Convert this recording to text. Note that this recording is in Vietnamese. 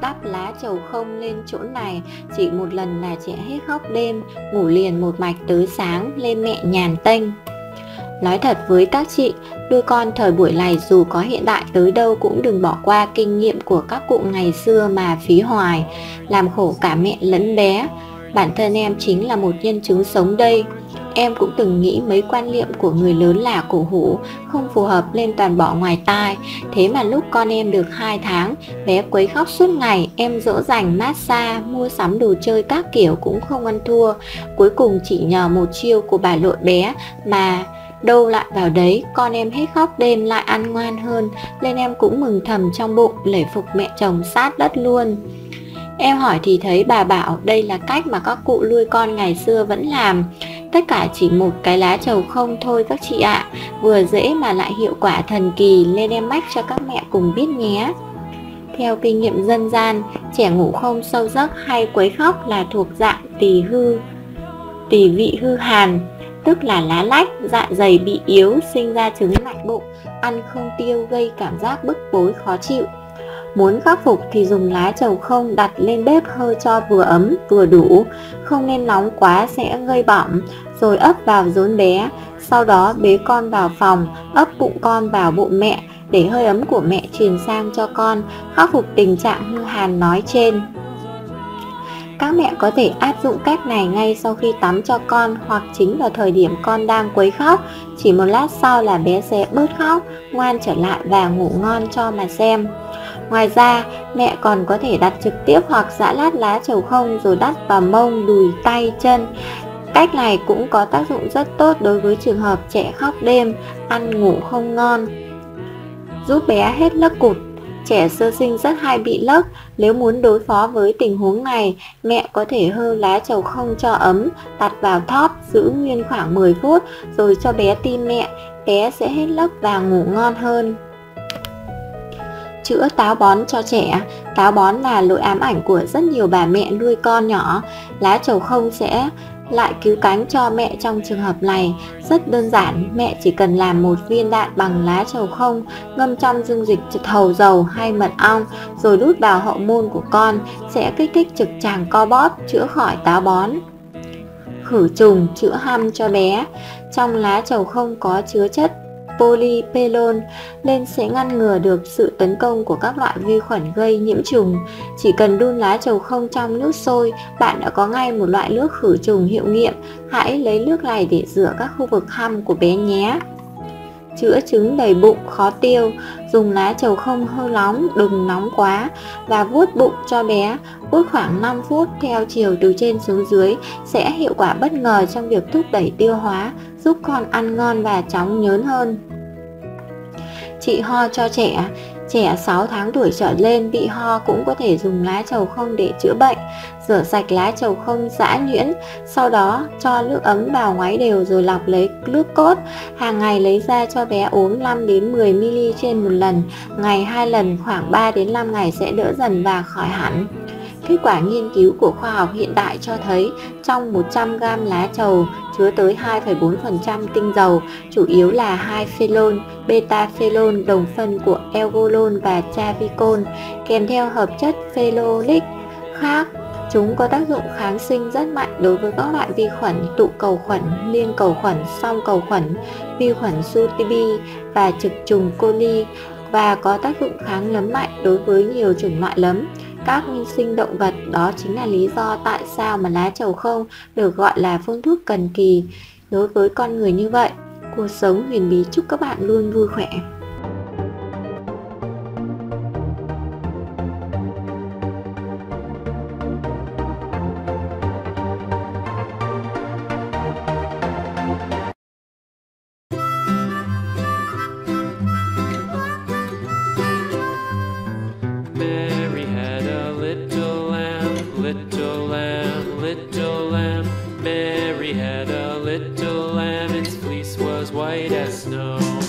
áp lá trầu không lên chỗ này, chỉ một lần là trẻ hết khóc đêm, ngủ liền một mạch tới sáng lên mẹ nhàn tênh. Nói thật với các chị, nuôi con thời buổi này dù có hiện đại tới đâu cũng đừng bỏ qua kinh nghiệm của các cụ ngày xưa mà phí hoài, làm khổ cả mẹ lẫn bé. Bản thân em chính là một nhân chứng sống đây. Em cũng từng nghĩ mấy quan niệm của người lớn là cổ hủ, không phù hợp nên toàn bỏ ngoài tai. Thế mà lúc con em được 2 tháng, bé quấy khóc suốt ngày, em dỗ dành massage, mua sắm đồ chơi các kiểu cũng không ăn thua. Cuối cùng chỉ nhờ một chiêu của bà nội bé mà đâu lại vào đấy, con em hết khóc đêm lại ăn ngoan hơn, nên em cũng mừng thầm trong bụng, lễ phục mẹ chồng sát đất luôn. Em hỏi thì thấy bà bảo đây là cách mà các cụ nuôi con ngày xưa vẫn làm. Tất cả chỉ một cái lá trầu không thôi các chị ạ. Vừa dễ mà lại hiệu quả thần kỳ, nên em mách cho các mẹ cùng biết nhé. Theo kinh nghiệm dân gian, trẻ ngủ không sâu giấc hay quấy khóc là thuộc dạng tỳ vị hư hàn, tức là lá lách, dạ dày bị yếu, sinh ra chứng lạnh bụng, ăn không tiêu gây cảm giác bức bối khó chịu. Muốn khắc phục thì dùng lá trầu không đặt lên bếp hơi cho vừa ấm vừa đủ, không nên nóng quá sẽ gây bỏng, rồi ấp vào rốn bé. Sau đó bế con vào phòng, ấp bụng con vào bụng mẹ để hơi ấm của mẹ truyền sang cho con, khắc phục tình trạng hư hàn nói trên. Các mẹ có thể áp dụng cách này ngay sau khi tắm cho con hoặc chính vào thời điểm con đang quấy khóc. Chỉ một lát sau là bé sẽ bớt khóc, ngoan trở lại và ngủ ngon cho mà xem. Ngoài ra, mẹ còn có thể đặt trực tiếp hoặc giã lát lá trầu không rồi đắp vào mông, đùi, tay, chân. Cách này cũng có tác dụng rất tốt đối với trường hợp trẻ khóc đêm, ăn ngủ không ngon, giúp bé hết lất cụt. Trẻ sơ sinh rất hay bị lất. Nếu muốn đối phó với tình huống này, mẹ có thể hơ lá trầu không cho ấm, đặt vào thóp, giữ nguyên khoảng 10 phút rồi cho bé tim mẹ, bé sẽ hết lất và ngủ ngon hơn. Chữa táo bón cho trẻ. Táo bón là nỗi ám ảnh của rất nhiều bà mẹ nuôi con nhỏ. Lá trầu không sẽ lại cứu cánh cho mẹ trong trường hợp này. Rất đơn giản, mẹ chỉ cần làm một viên đạn bằng lá trầu không, ngâm trong dung dịch hầu dầu hay mật ong, rồi đút vào hậu môn của con, sẽ kích thích trực tràng co bóp, chữa khỏi táo bón. Khử trùng, chữa hăm cho bé. Trong lá trầu không có chứa chất polyphenol nên sẽ ngăn ngừa được sự tấn công của các loại vi khuẩn gây nhiễm trùng. Chỉ cần đun lá trầu không trong nước sôi, bạn đã có ngay một loại nước khử trùng hiệu nghiệm. Hãy lấy nước này để rửa các khu vực hăm của bé nhé. Chữa chứng đầy bụng khó tiêu. Dùng lá trầu không hơi nóng, đừng nóng quá, và vuốt bụng cho bé. Vuốt khoảng 5 phút theo chiều từ trên xuống dưới sẽ hiệu quả bất ngờ trong việc thúc đẩy tiêu hóa, giúp con ăn ngon và chóng nhớn hơn. Trị ho cho trẻ. Trẻ 6 tháng tuổi trở lên bị ho cũng có thể dùng lá trầu không để chữa bệnh. Rửa sạch lá trầu không giã nhuyễn, sau đó cho nước ấm vào ngoáy đều rồi lọc lấy nước cốt. Hàng ngày lấy ra cho bé uống 5 đến 10 ml trên một lần, ngày 2 lần, khoảng 3 đến 5 ngày sẽ đỡ dần và khỏi hẳn. Kết quả nghiên cứu của khoa học hiện đại cho thấy trong 100g lá trầu chứa tới 2,4% tinh dầu, chủ yếu là 2 phenol, beta-phenol, đồng phân của ergolol và chavicol, kèm theo hợp chất phenolic khác. Chúng có tác dụng kháng sinh rất mạnh đối với các loại vi khuẩn tụ cầu khuẩn, liên cầu khuẩn, song cầu khuẩn, vi khuẩn Sutebi và trực trùng coli, và có tác dụng kháng nấm mạnh đối với nhiều chủng loại nấm, các nguyên sinh động vật. Đó chính là lý do tại sao mà lá trầu không được gọi là phương thuốc thần kỳ đối với con người như vậy. Cuộc sống huyền bí chúc các bạn luôn vui khỏe. Mary had a little lamb, little lamb, little lamb. Mary had a little lamb, its fleece was white as snow.